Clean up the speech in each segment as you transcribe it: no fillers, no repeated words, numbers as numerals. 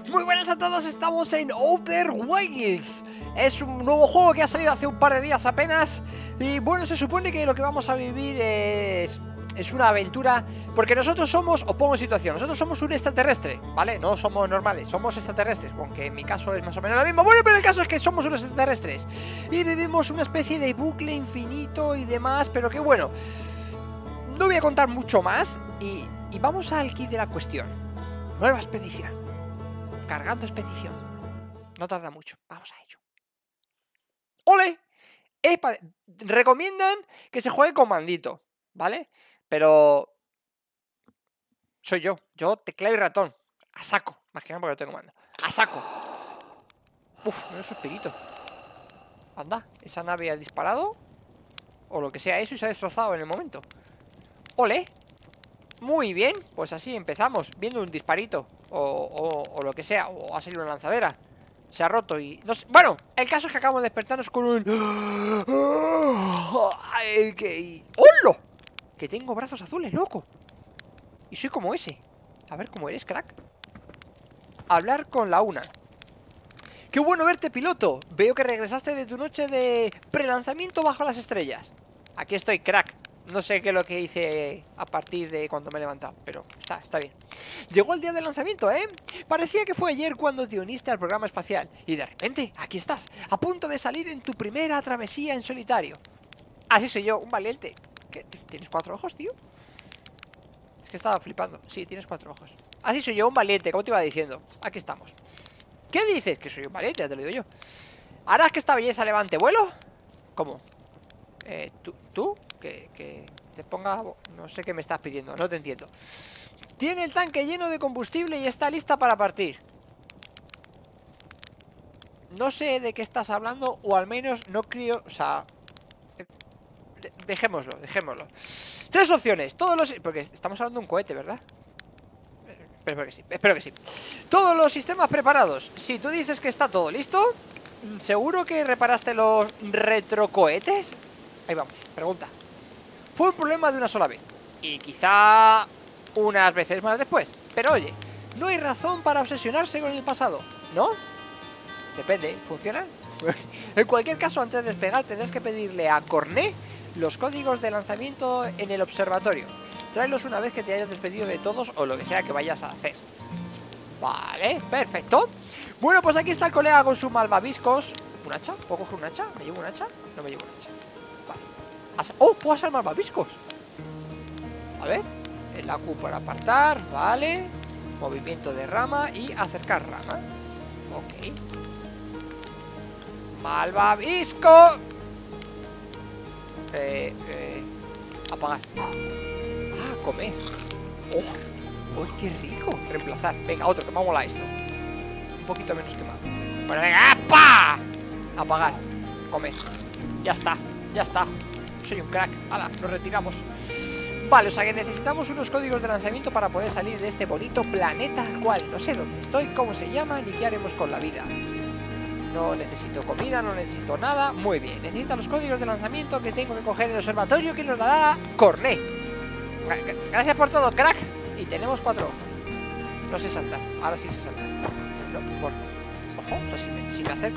Muy buenas a todos, estamos en Outer Wilds. Es un nuevo juego que ha salido hace un par de días apenas. Y bueno, se supone que lo que vamos a vivir es una aventura. Porque nosotros somos, os pongo en situación, nosotros somos un extraterrestre, ¿vale? No somos normales, somos extraterrestres. Aunque en mi caso es más o menos lo mismo. Bueno, pero el caso es que somos unos extraterrestres y vivimos una especie de bucle infinito y demás. Pero que bueno, no voy a contar mucho más. Y vamos al kit de la cuestión. Nueva expedición. Cargando expedición. No tarda mucho, vamos a ello. ¡Ole! Recomiendan que se juegue con mandito, ¿vale? Pero soy yo teclado y ratón. A saco, más que nada porque no tengo mando. A saco. Uf, no es suspirito. Anda, esa nave ha disparado o lo que sea eso y se ha destrozado en el momento. ¡Ole! Muy bien, pues así empezamos, viendo un disparito o lo que sea, o ha salido una lanzadera. Se ha roto y... no sé. Bueno, el caso es que acabamos de despertarnos con un... ¡Hola! Que tengo brazos azules, loco. Y soy como ese. A ver cómo eres, crack. Hablar con la una. ¡Qué bueno verte, piloto! Veo que regresaste de tu noche de prelanzamiento bajo las estrellas. Aquí estoy, crack. No sé qué es lo que hice a partir de cuando me he levantado, pero está bien. Llegó el día del lanzamiento, ¿eh? Parecía que fue ayer cuando te uniste al programa espacial. Y de repente, aquí estás, a punto de salir en tu primera travesía en solitario. Así soy yo, un valiente. ¿Qué? ¿Tienes 4 ojos, tío? Es que estaba flipando. Sí, tienes 4 ojos. Así soy yo, un valiente, como te iba diciendo. Aquí estamos. ¿Qué dices? Que soy un valiente, ya te lo digo yo. ¿Harás que esta belleza levante vuelo? ¿Cómo? ¿Tú? Que te ponga... No sé qué me estás pidiendo, no te entiendo. Tiene el tanque lleno de combustible y está lista para partir. No sé de qué estás hablando, o al menos no creo... O sea... Dejémoslo. 3 opciones, todos los... Porque estamos hablando de un cohete, ¿verdad? Espero que sí. Todos los sistemas preparados. Si tú dices que está todo listo, ¿seguro que reparaste los retrocohetes? Ahí vamos, pregunta. Fue un problema de una sola vez, y quizá unas veces más después. Pero oye, no hay razón para obsesionarse con el pasado, ¿no? Depende, ¿funcionan? En cualquier caso, antes de despegar tendrás que pedirle a Cornet los códigos de lanzamiento en el observatorio. Tráelos una vez que te hayas despedido de todos o lo que sea que vayas a hacer. Vale, perfecto. Bueno, pues aquí está el colega con su malvaviscos. ¿Un hacha? ¿Puedo coger un hacha? ¿Me llevo un hacha? No me llevo un hacha. Vale. ¡Oh! Puedo asar malvaviscos. A ver. El AQ para apartar. Vale. Movimiento de rama y acercar rama. Ok. Malvavisco. Apagar. Ah, comer. ¡Oh! ¡Oh, qué rico! Reemplazar. Venga, otro, que me mola esto. Un poquito menos quemado. Bueno, venga, ¡apa! Apagar. Comer. Ya está. Soy un crack. Hala, nos retiramos. Vale, o sea que necesitamos unos códigos de lanzamiento para poder salir de este bonito planeta al cual no sé dónde estoy, cómo se llama, ni qué haremos con la vida. No necesito comida, no necesito nada. Muy bien, necesito los códigos de lanzamiento que tengo que coger en el observatorio que nos dará Cornet. Gracias por todo, crack. Y tenemos 4 ojos. No sé saltar, ahora sí sé saltar. No, ojo, o sea, si me acerco...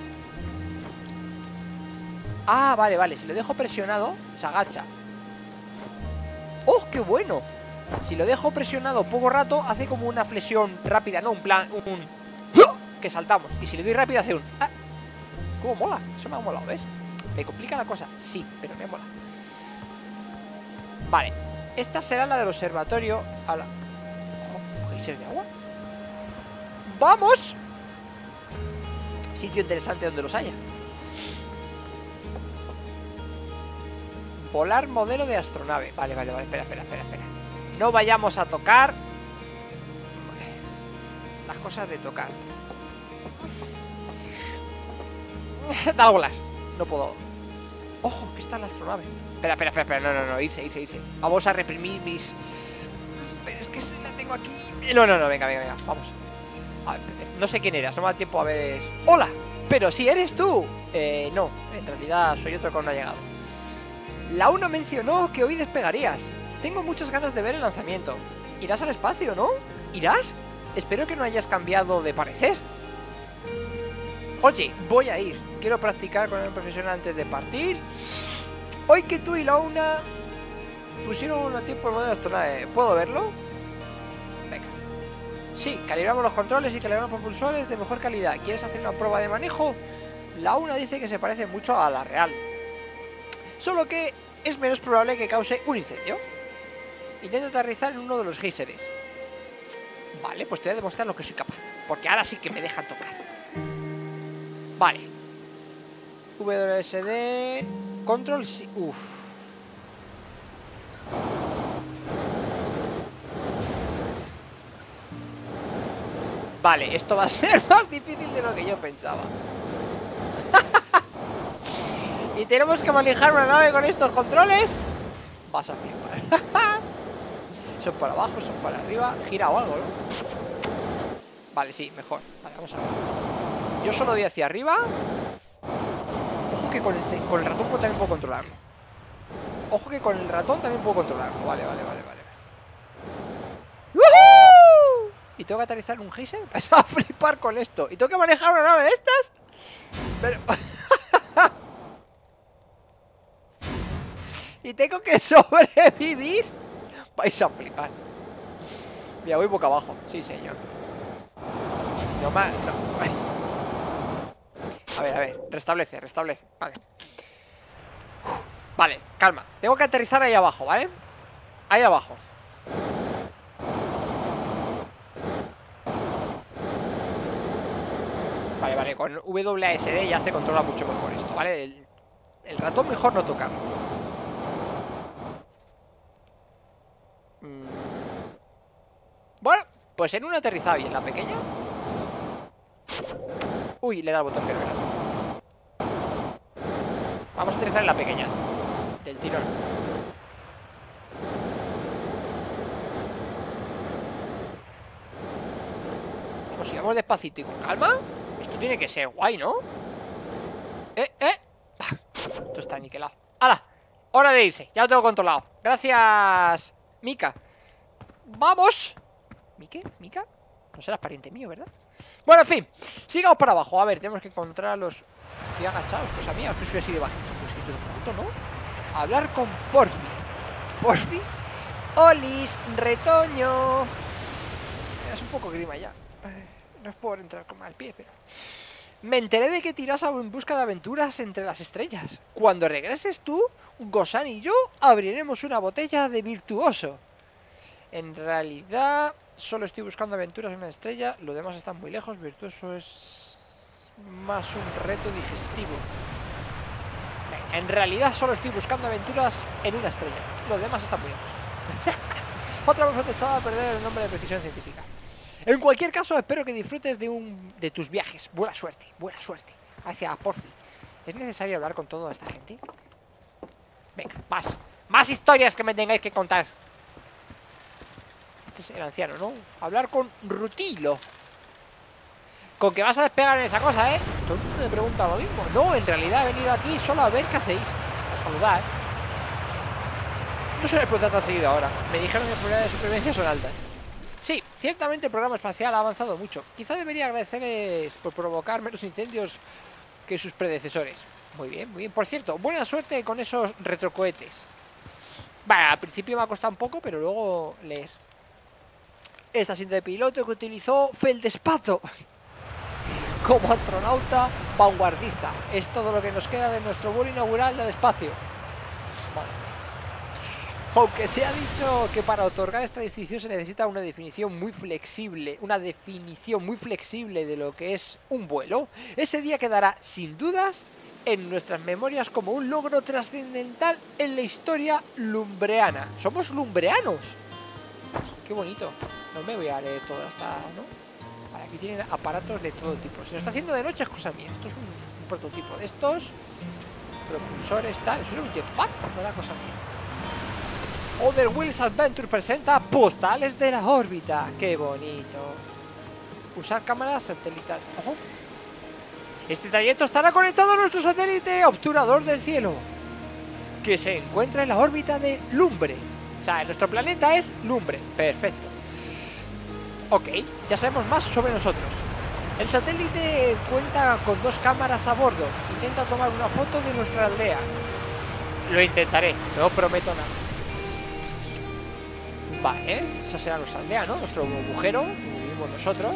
Ah, vale, si lo dejo presionado, se agacha. ¡Oh, qué bueno! Si lo dejo presionado poco rato, hace como una flexión rápida, ¿no? Un plan, que saltamos. Y si le doy rápido, hace un... ¡Ah! ¡Cómo mola! Eso me ha molado, ¿ves? ¿Me complica la cosa? Sí, pero me mola. Vale. Esta será la del observatorio. A la... Ojo, ¿geysers de agua? ¡Vamos! Sitio interesante donde los haya. Volar modelo de astronave. Vale, espera. No vayamos a tocar las cosas de tocar. Dale a volar. No puedo. Ojo, que está la astronave. Espera, no, irse. Vamos a reprimir mis... Pero es que se la tengo aquí. No, venga, vamos. A ver, no sé quién eras, no me da tiempo a ver... ¡Hola! Pero si eres tú. No, en realidad soy otro que no ha llegado. La UNA mencionó que hoy despegarías. Tengo muchas ganas de ver el lanzamiento. Irás al espacio, ¿no? ¿Irás? espero que no hayas cambiado de parecer. Oye, voy a ir. Quiero practicar con el profesional antes de partir. Hoy que tú y la una pusieron un tiempo el modelo de astronave. ¿Puedo verlo? Venga. Sí, calibramos los controles y calibramos propulsores de mejor calidad. ¿Quieres hacer una prueba de manejo? La una dice que se parece mucho a la real, solo que es menos probable que cause un incendio. Intento aterrizar en uno de los géiseres. Vale, pues te voy a demostrar lo que soy capaz, porque ahora sí que me dejan tocar. Vale. WSD Control. Uff. Vale, esto va a ser más difícil de lo que yo pensaba. Y tenemos que manejar una nave con estos controles. Vas a flipar. Son para abajo, son para arriba. Gira o algo, ¿no? Vale, sí, mejor. Vale, vamos a ver. Yo solo doy hacia arriba. Ojo que con el ratón también puedo controlarlo. Ojo que con el ratón también puedo controlarlo. Vale. ¡Woohoo! ¿Y tengo que aterrizar en un geyser? Vas a flipar con esto. ¿Y tengo que manejar una nave de estas? Pero... ¿Y tengo que sobrevivir? Vais a flipar. Mira, voy boca abajo. Sí, señor. No más, no. A ver, restablece. Vale. Vale, calma. Tengo que aterrizar ahí abajo, ¿vale? Ahí abajo. Vale, con WASD ya se controla mucho mejor esto, ¿vale? El ratón mejor no tocarlo. Bueno, pues en una aterrizada bien, la pequeña. Uy, le da el botón que no era. Vamos a aterrizar en la pequeña. Del tirón. Pues sigamos despacito y con calma. Esto tiene que ser guay, ¿no? Esto está aniquilado. ¡Hala! Hora de irse, ya lo tengo controlado. Gracias, Mika. ¡Vamos! ¿Mica? No serás pariente mío, ¿verdad? Bueno, en fin, sigamos para abajo. A ver, tenemos que encontrar a los... Estoy agachados, cosa mía, que soy así de bajito. Pues que todo punto, ¿no? Hablar con Porfi. ¿Porfi? ¡Olis! ¡Retoño! Es un poco grima ya. No es por entrar con mal pie, pero... Me enteré de que tiras en busca de aventuras entre las estrellas. Cuando regreses tú, Gozan y yo abriremos una botella de virtuoso. En realidad, solo estoy buscando aventuras en una estrella. Lo demás está muy lejos. Virtuoso es más un reto digestivo. En realidad, solo estoy buscando aventuras en una estrella. Lo demás está muy lejos. Otra vez echada a perder el nombre de precisión científica. En cualquier caso, espero que disfrutes de tus viajes. Buena suerte. Hacia Porfi. ¿Es necesario hablar con toda esta gente? Venga, más historias que me tengáis que contar. Este es el anciano, ¿no? Hablar con Rutilo. Con que vas a despegar en esa cosa, ¿eh? Todo el mundo me pregunta lo mismo. No, en realidad he venido aquí solo a ver qué hacéis. A saludar. No suele explotar tan seguido ahora. Me dijeron que las probabilidades de supervivencia son altas. Sí, ciertamente el programa espacial ha avanzado mucho. Quizá debería agradecerles por provocar menos incendios que sus predecesores. Muy bien. Por cierto, buena suerte con esos retrocohetes. Bueno, al principio me ha costado un poco, pero luego leer. Este asiento de piloto que utilizó Feldespato como astronauta vanguardista. Es todo lo que nos queda de nuestro vuelo inaugural del espacio. Vale. Aunque se ha dicho que para otorgar esta distinción se necesita una definición muy flexible. Una definición muy flexible de lo que es un vuelo. Ese día quedará, sin dudas, en nuestras memorias como un logro trascendental en la historia lumbreana. ¡Somos lumbreanos! ¡Qué bonito! No me voy a leer todo hasta, ¿no? Vale, aquí tienen aparatos de todo tipo. Se lo está haciendo de noche, es cosa mía. Esto es un prototipo de estos. Propulsores, tal. Eso es un jetpack, no era cosa mía. Other Wheels Adventure presenta postales de la órbita. ¡Qué bonito! Usar cámaras satelital. ¡Ojo! Este trayecto estará conectado a nuestro satélite obturador del cielo, que se encuentra en la órbita de Lumbre. O sea, nuestro planeta es Lumbre. Perfecto. Ok, ya sabemos más sobre nosotros. El satélite cuenta con 2 cámaras a bordo. Intenta tomar una foto de nuestra aldea. Lo intentaré, no prometo nada. Vale, esa será nuestra aldea, ¿no? Nuestro agujero, donde vivimos nosotros.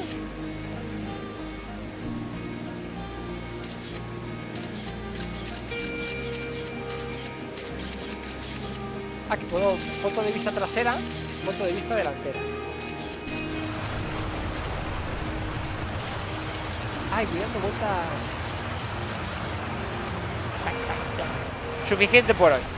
Aquí puedo, foto de vista trasera, foto de vista delantera. Ay, voy dando vueltas. Vale, ya está. Suficiente por hoy.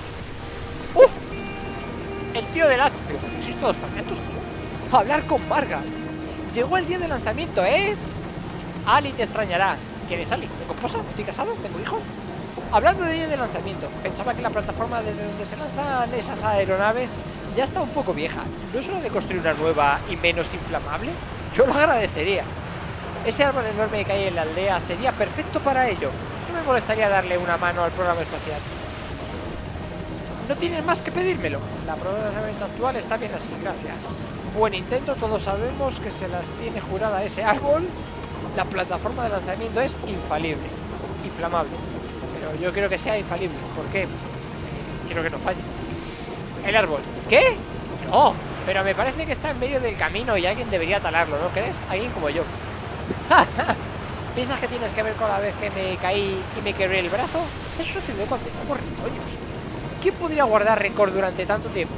El tío del hacha. Pero ¿sois todos fragmentos, tío? Hablar con Marga. Llegó el día del lanzamiento, ¿eh? Ali te extrañará. ¿Quién es Ali? ¿Tengo esposa? ¿Estoy casado? ¿Tengo hijos? Hablando de día de lanzamiento, pensaba que la plataforma desde donde se lanzan esas aeronaves ya está un poco vieja. ¿No es hora de construir una nueva y menos inflamable? Yo lo agradecería. Ese árbol enorme que hay en la aldea sería perfecto para ello. No me molestaría darle una mano al programa espacial. No tienes más que pedírmelo. La programación actual está bien así, gracias. Buen intento, todos sabemos que se las tiene jurada ese árbol. La plataforma de lanzamiento es infalible, inflamable. Pero yo quiero que sea infalible. ¿Por qué? Quiero que no falle. El árbol. ¿Qué? No, pero me parece que está en medio del camino y alguien debería talarlo, ¿no crees? Alguien como yo. ¿Piensas que tienes que ver con la vez que me caí y me quebré el brazo? Eso sucedió cuando teníamos retoños. ¿Quién podría guardar rencor durante tanto tiempo?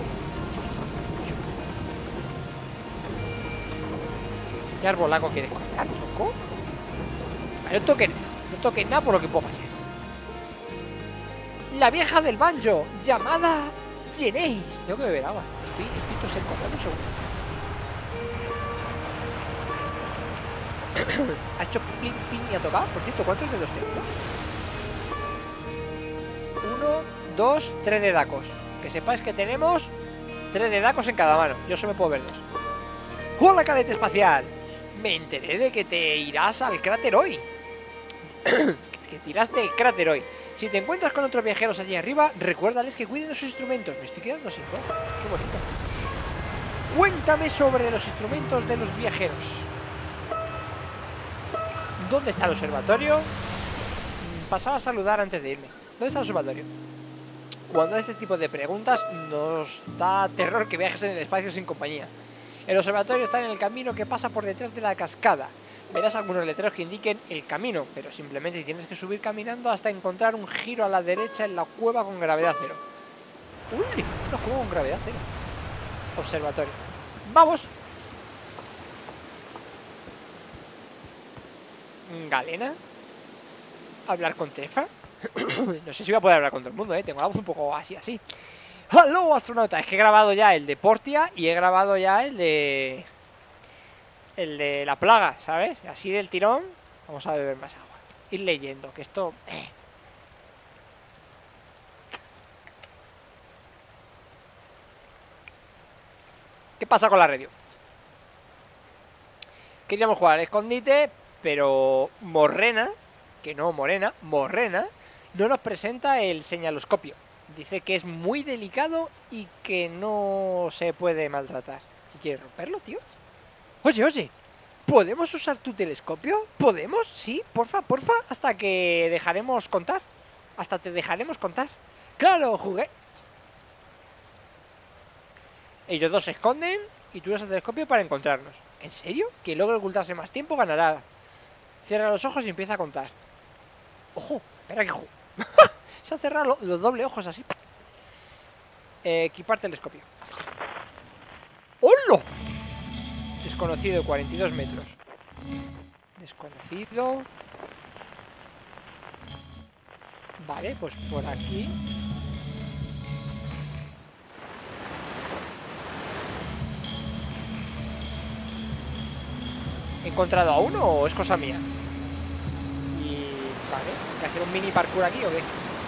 ¿Qué arbolaco quieres cortar, loco? No toques nada por lo que puedo pasar. La vieja del banjo, llamada Geneis. Tengo que beber agua. Estoy todo seco. Un segundo. Ha hecho pin y ha tocado. Por cierto, ¿cuántos dedos tengo? 1, 2, 3 dedacos. Que sepáis que tenemos 3 dedacos en cada mano. Yo solo me puedo ver 2. ¡Hola, cadete espacial! Me enteré de que te irás al cráter hoy. Que tiras del cráter hoy. Si te encuentras con otros viajeros allí arriba, recuérdales que cuiden de sus instrumentos. Me estoy quedando sin voz. Qué bonito. Cuéntame sobre los instrumentos de los viajeros. ¿Dónde está el observatorio? Pasaba a saludar antes de irme. ¿Dónde está el observatorio? Cuando este tipo de preguntas nos da terror que viajes en el espacio sin compañía. El observatorio está en el camino que pasa por detrás de la cascada. Verás algunos letreros que indiquen el camino, pero simplemente tienes que subir caminando hasta encontrar un giro a la derecha en la cueva con gravedad cero. ¡Uy! Una cueva con gravedad cero. Observatorio. ¡Vamos! ¿Galena? ¿Hablar con Tefa? No sé si voy a poder hablar con todo el mundo, Tengo la voz un poco así. ¡Halo, astronauta! Es que he grabado ya el de Portia y he grabado ya el de la plaga, ¿sabes? Así del tirón. Vamos a beber más agua. Ir leyendo, que esto... ¿Qué pasa con la radio? Queríamos jugar al escondite, pero Morrena, que no Morena, Morrena, no nos presenta el señaloscopio. Dice que es muy delicado y que no se puede maltratar. ¿Y quieres romperlo, tío? Oye, ¿podemos usar tu telescopio? ¿Podemos? Sí, porfa, hasta que dejaremos contar. Hasta te dejaremos contar. ¡Claro, jugué! Ellos dos se esconden y tú usas el telescopio para encontrarnos. ¿En serio? Quien logre ocultarse más tiempo ganará. Cierra los ojos y empieza a contar. ¡Ojo! Espera que juego. Se han cerrado los doble ojos así. Equipar telescopio. ¡Hola! Desconocido de 42 metros. Desconocido. Vale, pues por aquí. ¿He encontrado a uno o es cosa mía? Y... vale, ¿hay que hacer un mini parkour aquí o qué?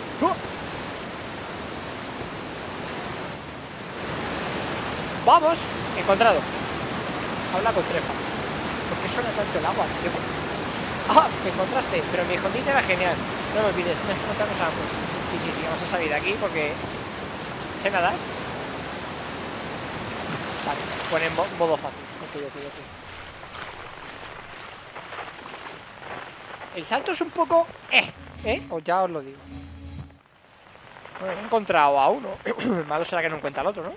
¡Vamos! Encontrado. Habla con Trefa. ¿Por qué suena tanto el agua, tío? ¡Ah! Me encontraste, pero mi escondite era genial. No me olvides, tienes que encontrarnos a ambos. Sí, vamos a salir de aquí porque... ¿sé nadar? Vale, pon en modo fácil. Ok. El salto es un poco... Os ya os lo digo. Bueno, he encontrado a uno. El malo será que no encuentra al otro, ¿no?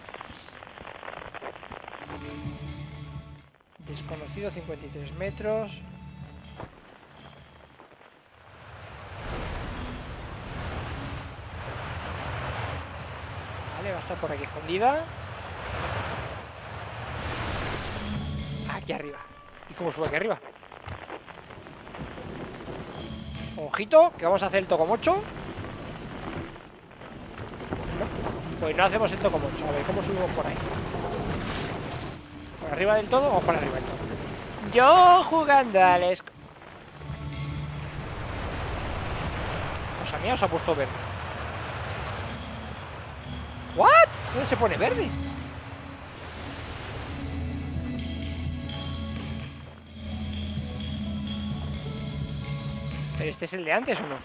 Desconocido, 53 metros. Vale, va a estar por aquí escondida. Aquí arriba. ¿Y cómo sube aquí arriba? Ojito, que vamos a hacer el tocomocho. No. Pues no hacemos el tocomocho. A ver, ¿cómo subimos por ahí? ¿Por arriba del todo o por arriba del todo? Yo jugando al Cosa mía, os ha puesto verde. ¿What? ¿Dónde se pone verde? ¿Pero este es el de antes o no?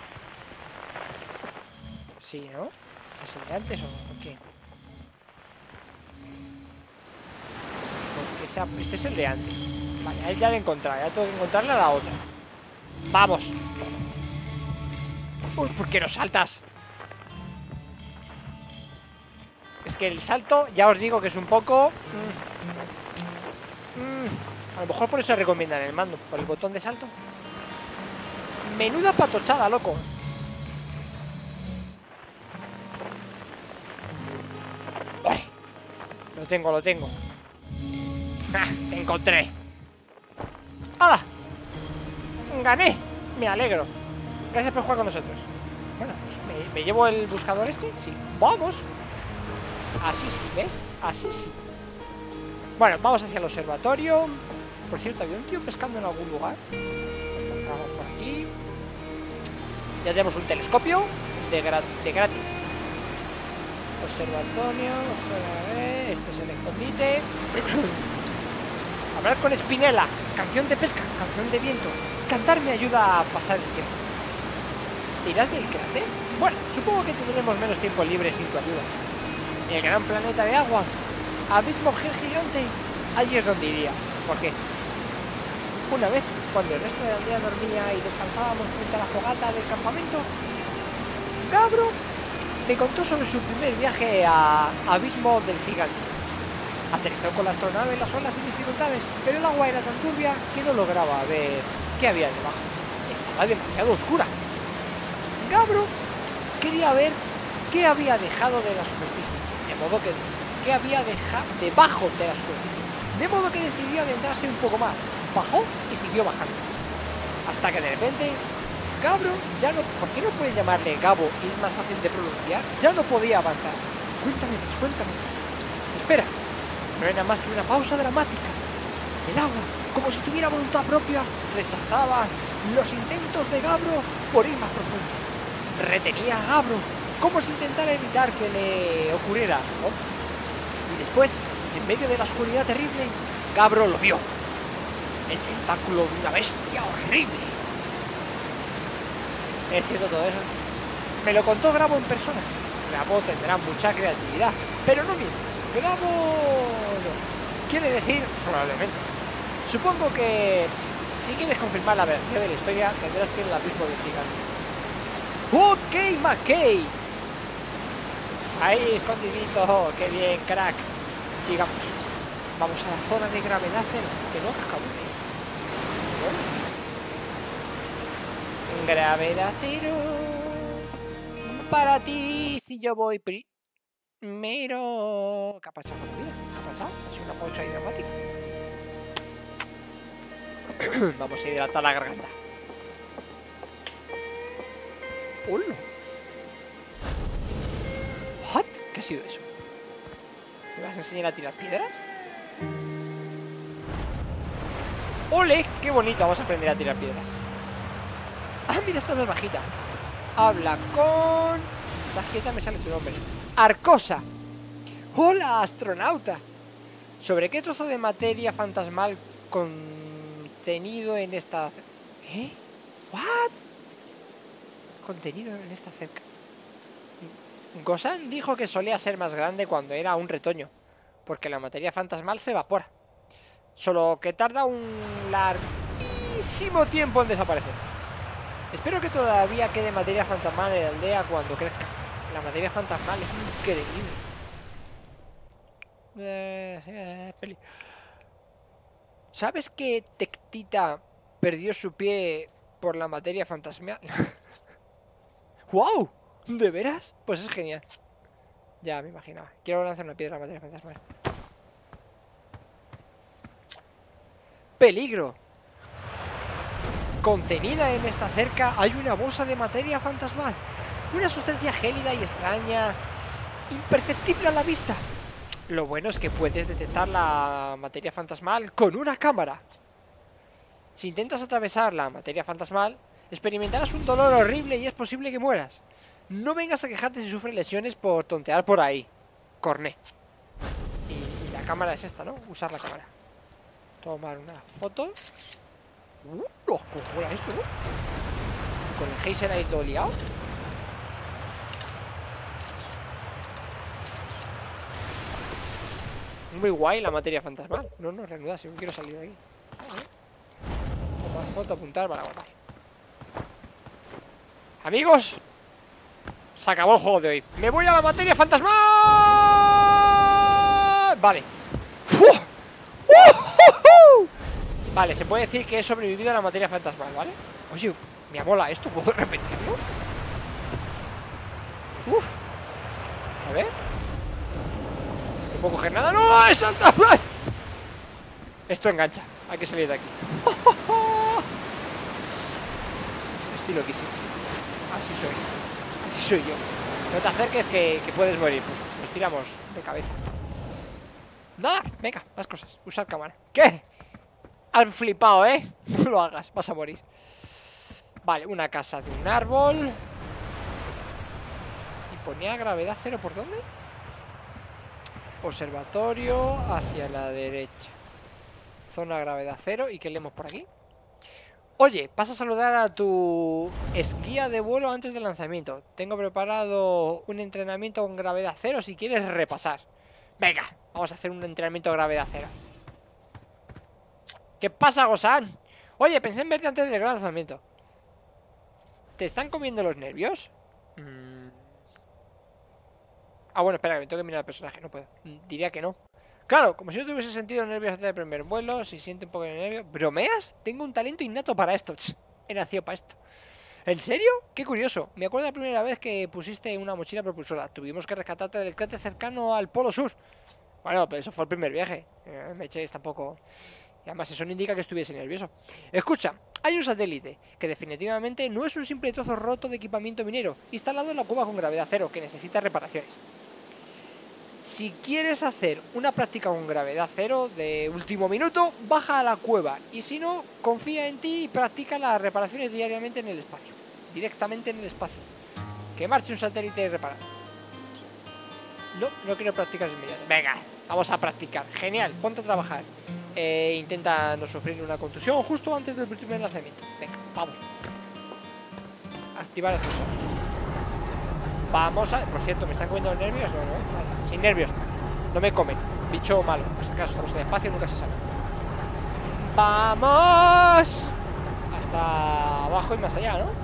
Sí, ¿no? ¿Es el de antes o no? ¿Por qué? Porque este es el de antes. Vale, a él ya lo he encontrado. Ya tengo que encontrarle a la otra. ¡Vamos! Uy, ¿por qué no saltas? Es que el salto, ya os digo que es un poco... A lo mejor por eso recomiendan el mando, por el botón de salto. Menuda patochada, loco. Vale. Lo tengo. ¡Ah! Te encontré. ¡Hala! ¡Gané! Me alegro. Gracias por jugar con nosotros. Bueno, pues ¿me llevo el buscador este? Sí. ¡Vamos! Así sí, ¿ves? Así sí. Bueno, vamos hacia el observatorio. Por cierto, había un tío pescando en algún lugar. Vamos por aquí. Ya tenemos un telescopio de gratis. Observatorio. Este es el escondite. Hablar con Spinella. Canción de pesca, canción de viento. Cantar me ayuda a pasar el tiempo. ¿Te irás del cráter? Bueno, supongo que tendremos menos tiempo libre sin tu ayuda. El gran planeta de agua. Abismo gigante. Allí es donde iría. ¿Por qué? Una vez, cuando el resto de la aldea dormía y descansábamos frente a la fogata del campamento, Gabro me contó sobre su primer viaje a Abismo del Gigante. Aterrizó con la astronave en las olas sin dificultades, pero el agua era tan turbia que no lograba ver qué había debajo. Estaba demasiado oscura. Gabro quería ver qué había dejado de la superficie, de modo que había dejado debajo de la superficie. De modo que decidió adentrarse un poco más. Bajó y siguió bajando. Hasta que de repente, Gabro ya no... ¿Por qué no pueden llamarle Gabo y es más fácil de pronunciar? Ya no podía avanzar. Cuéntame más. Espera. No era más que una pausa dramática. El agua, como si tuviera voluntad propia, rechazaba los intentos de Gabro por ir más profundo. Retenía a Gabro, como si intentara evitar que le ocurriera, ¿no? Y después, en medio de la oscuridad terrible, Gabro lo vio. El tentáculo de una bestia horrible. Es cierto todo eso. Me lo contó Grabo en persona. Grabo tendrá mucha creatividad, pero no miente. Grabo no. Quiere decir, probablemente. Supongo que si quieres confirmar la veracidad de la historia, tendrás que ir al abismo del gigante. ¡Ok, McKay! Ahí, escondidito. ¡Qué bien, crack! Sigamos. Vamos a la zona de gravedad cero, que no acabó. Gravedad cero. Para ti, si yo voy primero. ¿Qué ha pasado con la vida? ¿Qué ha pasado? Ha sido una pausa ahí dramática. Vamos a hidratar la garganta. ¡Hola! ¿What? ¿Qué ha sido eso? ¿Me vas a enseñar a tirar piedras? ¡Ole! ¡Qué bonito! Vamos a aprender a tirar piedras. ¡Ah, mira! Esta es más bajita. Habla con... Bajita, me sale tu nombre. Arcosa. ¡Hola, astronauta! ¿Sobre qué trozo de materia fantasmal contenido en esta... ¿Eh? ¿What? Contenido en esta cerca. Gosan dijo que solía ser más grande cuando era un retoño, porque la materia fantasmal se evapora. Solo que tarda un larguísimo tiempo en desaparecer. Espero que todavía quede materia fantasmal en la aldea cuando crezca. La materia fantasmal es increíble. ¿Sabes que Tectita perdió su pie por la materia fantasmal? ¡Wow! ¿De veras? Pues es genial. Ya me imaginaba. Quiero lanzar una piedra a la materia fantasmal. ¡Peligro! Contenida en esta cerca hay una bolsa de materia fantasmal. Una sustancia gélida y extraña, imperceptible a la vista. Lo bueno es que puedes detectar la materia fantasmal con una cámara. Si intentas atravesar la materia fantasmal, experimentarás un dolor horrible y es posible que mueras. No vengas a quejarte si sufres lesiones por tontear por ahí. Corné. Y la cámara es esta, ¿no? Usar la cámara. Tomar una foto. ¿Cómo era esto, no? Con el geyser ahí todo liado. Muy guay la materia fantasmal. No, reanuda, si no quiero salir de aquí. Tomar foto, apuntar para guardar. Amigos, se acabó el juego de hoy. Me voy a la materia fantasmal. Vale. Vale, se puede decir que he sobrevivido a la materia fantasmal, ¿vale? Oye, me mola esto, ¿puedo repetirlo? Uf. A ver. No puedo coger nada. ¡No! ¡Es saltar! Esto engancha. Hay que salir de aquí. Estoy loquísimo. Así soy. Así soy yo. No te acerques que puedes morir. Pues nos tiramos de cabeza. Nada, venga, las cosas. Usar cámara. ¿Qué? Han flipado, ¿eh? No lo hagas, vas a morir. Vale, una casa de un árbol. Y ponía gravedad cero, ¿por dónde? Observatorio hacia la derecha. Zona gravedad cero. ¿Y qué leemos por aquí? Oye, pasa a saludar a tu esguía de vuelo antes del lanzamiento. Tengo preparado un entrenamiento con gravedad cero si quieres repasar. Venga, vamos a hacer un entrenamiento de gravedad cero. ¿Qué pasa, Gozan? Oye, pensé en verte antes del gran lanzamiento. ¿Te están comiendo los nervios? Ah, bueno, espera, que me tengo que mirar al personaje. No puedo. Diría que no. Claro, como si no tuviese sentido nervios antes del primer vuelo. Si siente un poco de nervio. ¿Bromeas? Tengo un talento innato para esto. He nacido para esto. ¿En serio? Qué curioso. Me acuerdo la primera vez que pusiste una mochila propulsora. Tuvimos que rescatarte del cráter cercano al Polo Sur. Bueno, pero eso fue el primer viaje. Me echéis tampoco. Y además eso no indica que estuviese nervioso. Escucha, hay un satélite que definitivamente no es un simple trozo roto de equipamiento minero instalado en la cueva con gravedad cero que necesita reparaciones. Si quieres hacer una práctica con gravedad cero de último minuto, baja a la cueva. Y si no, confía en ti y practica las reparaciones diariamente en el espacio. Directamente en el espacio. Que marche un satélite reparado. No quiero practicar inmediatas. Venga, vamos a practicar. Genial, ponte a trabajar. Intenta no sufrir una contusión justo antes del primer lanzamiento. Venga, vamos. Activar el sensor. Vamos a... Por cierto, ¿me están comiendo los nervios? No, vale. Sin nervios. No me comen. Bicho malo. Por si acaso estamos en el espacio, nunca se sabe. ¡Vamos! Hasta abajo y más allá, ¿no?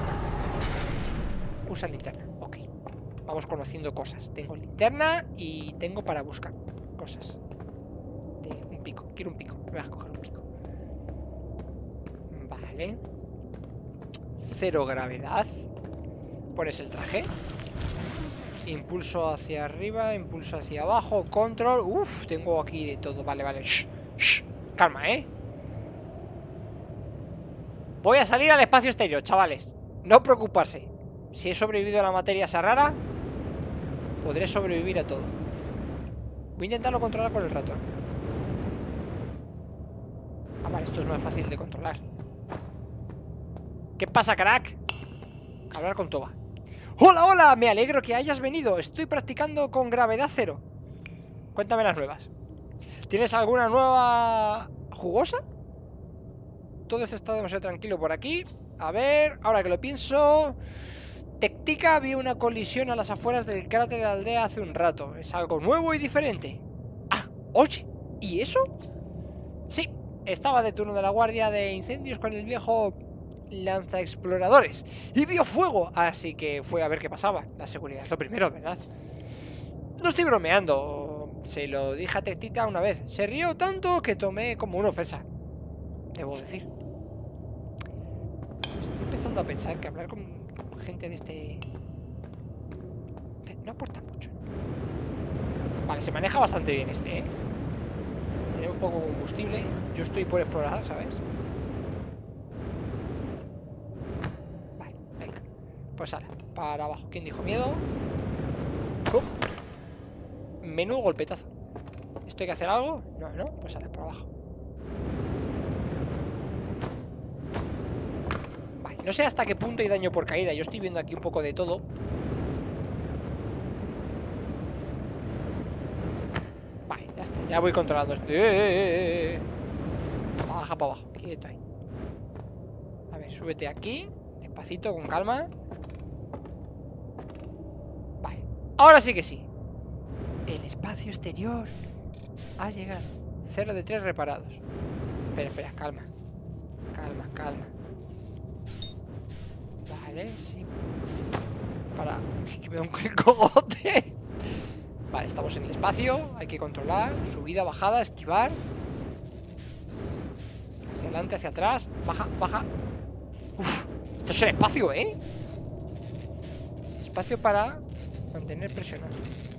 Usa linterna. Ok. Vamos conociendo cosas. Tengo linterna y tengo para buscar cosas. Un pico. Quiero un pico. Me voy a coger un pico. Vale. Cero gravedad. Pones el traje. Impulso hacia arriba, impulso hacia abajo, control. Uf, tengo aquí de todo. Vale, vale. Shh, shh. Calma, ¿eh? Voy a salir al espacio exterior, chavales. No preocuparse. Si he sobrevivido a la materia esa rara, podré sobrevivir a todo. Voy a intentarlo controlar con el ratón. Ah, vale, esto es más fácil de controlar. ¿Qué pasa, crack? Hablar con Toba. ¡Hola, hola! Me alegro que hayas venido. Estoy practicando con gravedad cero. Cuéntame las nuevas. ¿Tienes alguna nueva jugosa? Todo esto está demasiado tranquilo por aquí. A ver, ahora que lo pienso... Tectica vio una colisión a las afueras del cráter de la aldea hace un rato. Es algo nuevo y diferente. Ah, oye, ¿y eso? Sí, estaba de turno de la guardia de incendios con el viejo lanzaexploradores y vio fuego, así que fue a ver qué pasaba. La seguridad es lo primero, ¿verdad? No estoy bromeando, se lo dije a Tectita una vez. Se rió tanto que tomé como una ofensa, debo decir. Estoy empezando a pensar que hablar con gente de este... no aporta mucho. Vale, se maneja bastante bien este, ¿eh? Tiene un poco de combustible. Yo estoy por explorar, ¿sabes? Vale, venga. Pues ahora, para abajo. ¿Quién dijo miedo? Menudo golpetazo. ¿Esto hay que hacer algo? No, no, pues ahora, para abajo. Vale, no sé hasta qué punto hay daño por caída. Yo estoy viendo aquí un poco de todo. Vale, ya está, ya voy controlando esto. Baja para abajo, quieto ahí. A ver, súbete aquí. Despacito, con calma. Vale, ahora sí que sí. El espacio exterior ha llegado. 0 de 3 reparados. Espera, espera, calma. Calma, calma. Vale, sí. Para... que me da un cogote. Vale, estamos en el espacio. Hay que controlar. Subida, bajada, esquivar. Hacia adelante, hacia atrás. Baja, baja. Uf, esto es el espacio, ¿eh? Espacio para mantener presionado.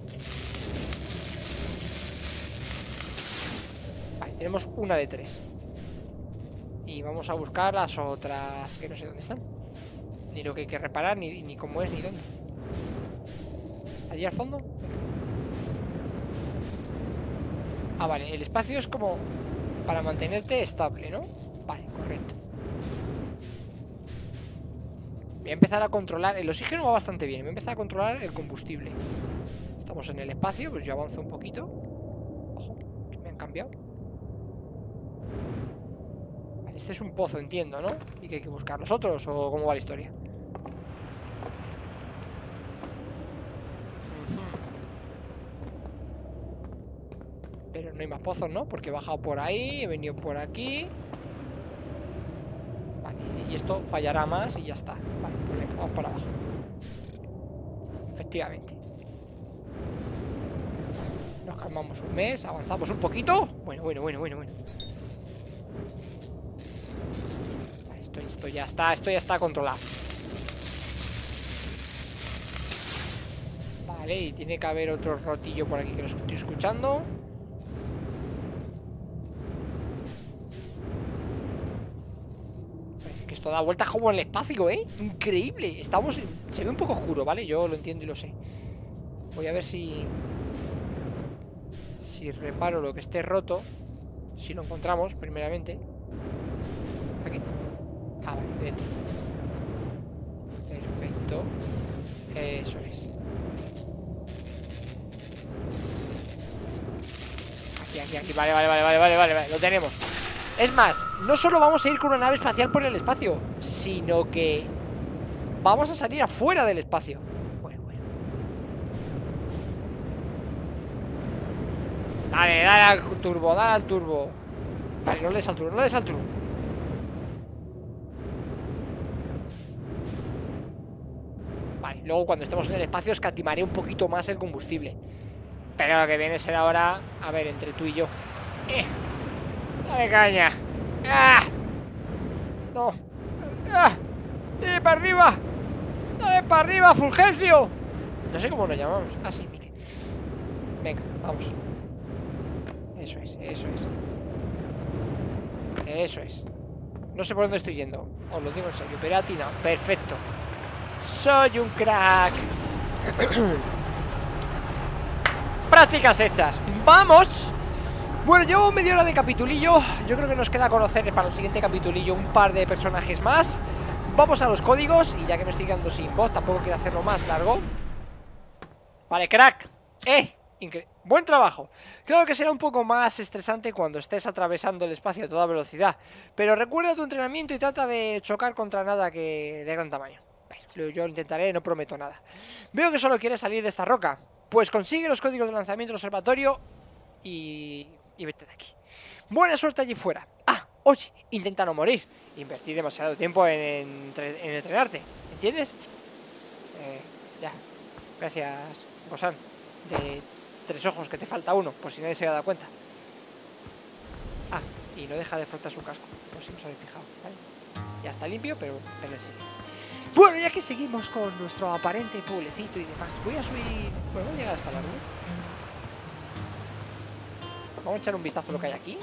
Vale, tenemos una de 3. Y vamos a buscar las otras, que no sé dónde están. Ni lo que hay que reparar, ni cómo es, ni dónde. ¿Allí al fondo? Ah, vale, el espacio es como para mantenerte estable, ¿no? Vale, correcto. Voy a empezar a controlar. El oxígeno va bastante bien. Voy a empezar a controlar el combustible. Estamos en el espacio, pues yo avanzo un poquito. Ojo, que me han cambiado. Vale, este es un pozo, entiendo, ¿no? Y que hay que buscar los otros, ¿o cómo va la historia? Pero no hay más pozos, ¿no? Porque he bajado por ahí, he venido por aquí. Vale, y esto fallará más y ya está. Vale, pues venga, vamos para abajo. Efectivamente. Nos calmamos un mes, avanzamos un poquito. Bueno. Vale, esto ya está controlado. Vale, y tiene que haber otro rotillo por aquí que lo estoy escuchando. Esto da vueltas como en el espacio, ¿eh? Increíble. Estamos... Se ve un poco oscuro, ¿vale? Yo lo entiendo y lo sé. Voy a ver si reparo lo que esté roto. Si lo encontramos, primeramente. Aquí. Ah, vale, dentro. Perfecto. Eso es. Aquí. Vale. Lo tenemos. Es más, no solo vamos a ir con una nave espacial por el espacio, sino que vamos a salir afuera del espacio. Bueno. Dale al turbo. Vale, no le des al turbo, Vale, luego cuando estemos en el espacio escatimaré un poquito más el combustible. Pero lo que viene a ser ahora, a ver, entre tú y yo. Dale caña. ¡Ah! No. ¡Ah! ¡Dale para arriba! ¡Dale para arriba, Fulgencio! No sé cómo lo llamamos. Ah, sí, mire. Venga, vamos. Eso es. No sé por dónde estoy yendo. Os lo digo en serio, pero he atinado. Perfecto. Soy un crack. Prácticas hechas. ¡Vamos! Bueno, llevo media hora de capitulillo. Yo creo que nos queda conocer para el siguiente capitulillo un par de personajes más. Vamos a los códigos. Y ya que me estoy quedando sin voz, tampoco quiero hacerlo más largo. Vale, crack. Buen trabajo. Creo que será un poco más estresante cuando estés atravesando el espacio a toda velocidad. Pero recuerda tu entrenamiento y trata de chocar contra nada que de gran tamaño. Bueno, yo lo intentaré, no prometo nada. Veo que solo quieres salir de esta roca. Pues consigue los códigos de lanzamiento del observatorio y vete de aquí. Buena suerte allí fuera. Ah, oye, intenta no morir. Invertí demasiado tiempo en entrenarte, ¿entiendes? Ya. Gracias, Gosan. De 3 ojos, que te falta uno, por si nadie se había dado cuenta. Ah, y no deja de frotar su casco, por si no os habéis fijado, ¿vale? Ya está limpio, pero en serio. Bueno, ya que seguimos con nuestro aparente pueblecito y demás, voy a subir... Bueno, voy a llegar hasta la nube. Vamos a echar un vistazo a lo que hay aquí.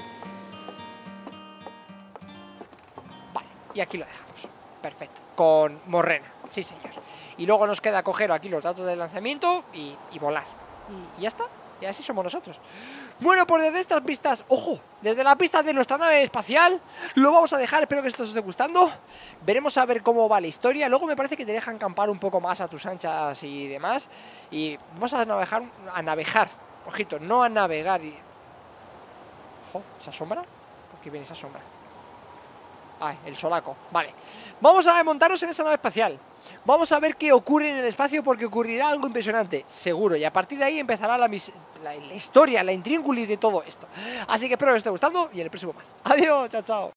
Vale, y aquí lo dejamos. Perfecto, con morrena, sí señor. Y luego nos queda coger aquí los datos del lanzamiento y volar. Y ya está, y así somos nosotros. Bueno, pues desde estas pistas, ojo, desde la pista de nuestra nave espacial, lo vamos a dejar, espero que esto os esté gustando. Veremos a ver cómo va la historia. Luego me parece que te dejan campar un poco más a tus anchas y demás. Y vamos a navegar, ojito, no a navegar. Ojo, ¿esa sombra? ¿Por qué viene esa sombra? Ah, el solaco, vale. Vamos a montarnos en esa nave espacial. Vamos a ver qué ocurre en el espacio, porque ocurrirá algo impresionante, seguro. Y a partir de ahí empezará la historia, la intríngulis de todo esto. Así que espero que os esté gustando y en el próximo más. Adiós, chao, chao.